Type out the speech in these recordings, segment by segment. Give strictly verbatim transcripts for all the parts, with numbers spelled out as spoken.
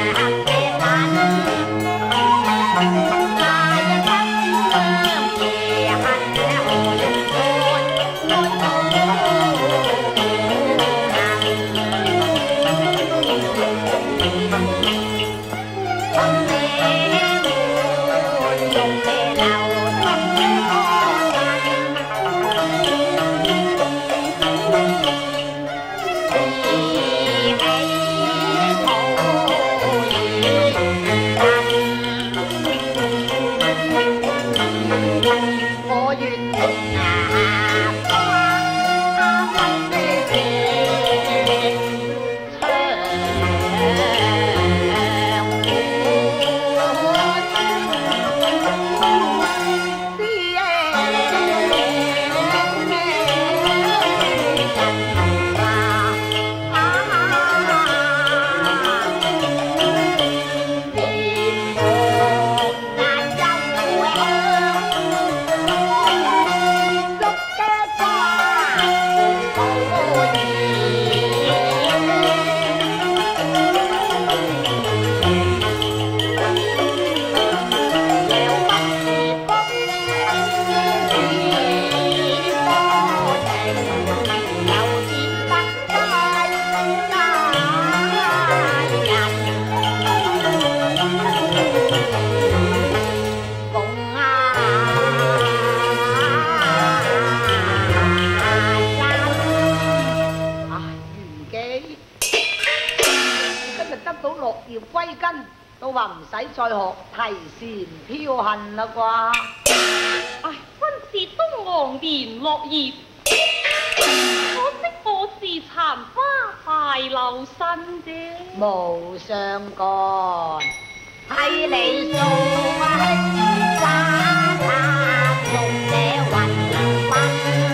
再學提前飄恨啦啩！ 唉，婚事都昂然落葉，可惜我是殘花敗柳身啫。 無相干，睇你數啊輕花插用這雲雲，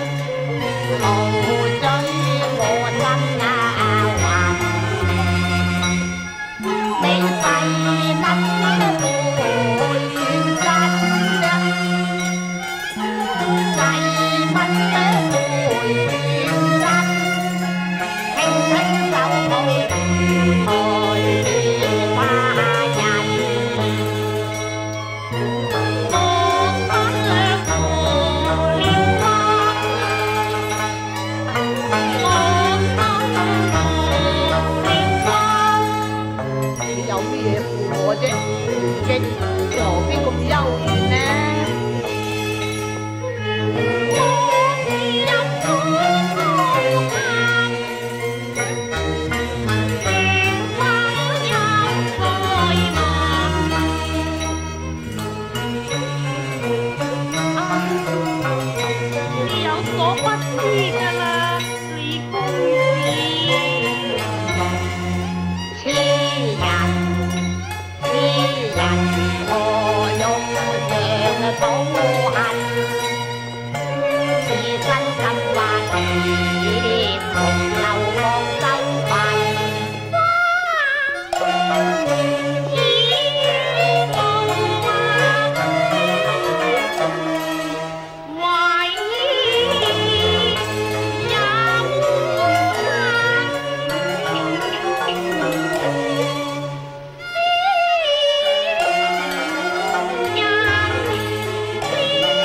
無醉我心啊雲，你細粒。 Hãy subscribe cho kênh Ghiền Mì Gõ để không bỏ lỡ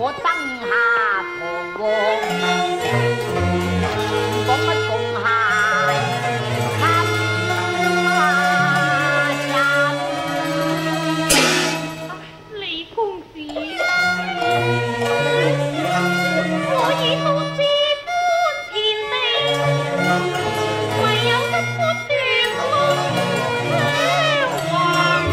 我燈下彷徨，講不共下人。李公子，我已到這般田地，唯有一般斷路相還。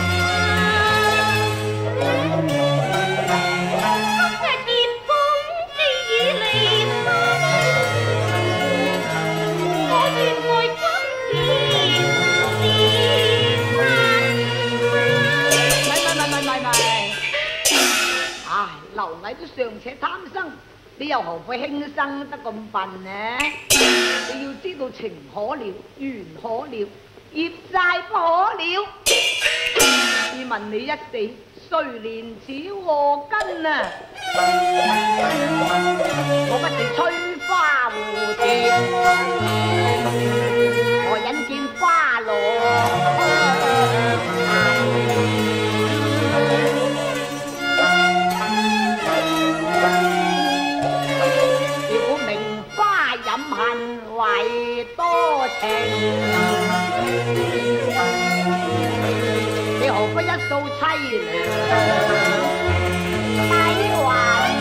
螻蟻都尚且貪生，你又何會輕生得咁笨呢？你要知道情可了，緣可了，業債不可了。試問你一死，誰憐此禍根啊？我不是吹花蝴蝶，我引見花落。為多情，你何不一掃凄涼低還？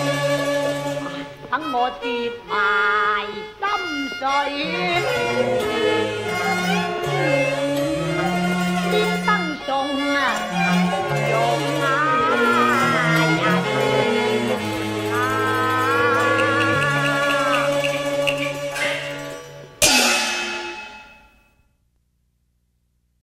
等我接埋心水。